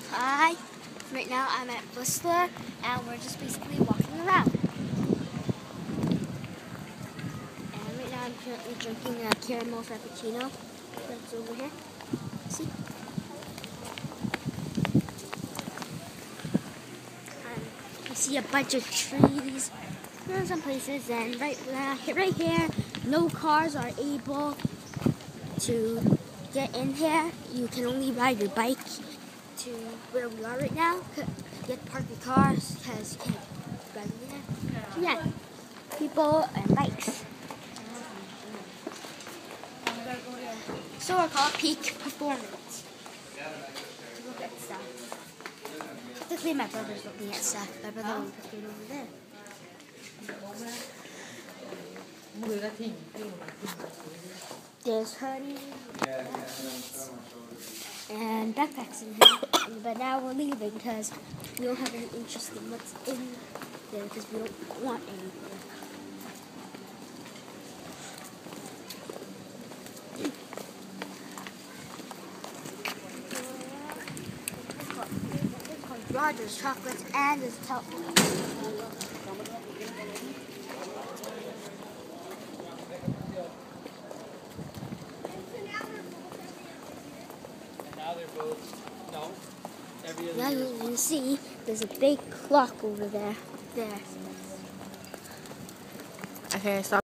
Hi. Right now I'm at Whistler and we're just basically walking around. And right now I'm currently drinking a caramel frappuccino that's over here. See? You see a bunch of trees in some places, and right here, no cars are able to get in here. You can only ride your bike to where we are right now. You have to park your cars because you can't drive in there. So yeah, people and bikes. So we're called Peak Performance. Look at stuff. Technically my brother's looking at stuff. My brother will put it over there. There's honey and backpacks in here. But now we're leaving because we don't have any interest in what's in there because we don't want anything. Rogers chocolates and there's telephone. Now they're both, no, every other Now year. you can see there's a big clock over there. Okay, stop.